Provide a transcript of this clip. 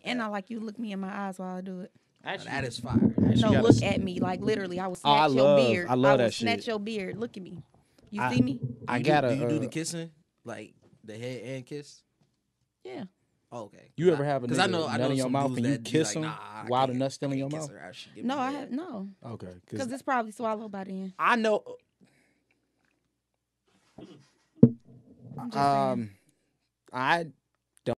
And I like you look me in my eyes while I do it. Actually, That is fire. No, look at me. Like literally, I will snatch your beard. I love that snatch shit. your beard. Look at me. You see me? I do gotta. you do the kissing, like the head and kiss? Yeah. Oh, okay. You ever have a nigga I know nut in your some mouth dudes and you that be kiss like, him nah, while the nut's still in your kiss mouth? her after she give No, me I head. have no. Okay, Because it's probably swallowed by then. I know. I'm just saying.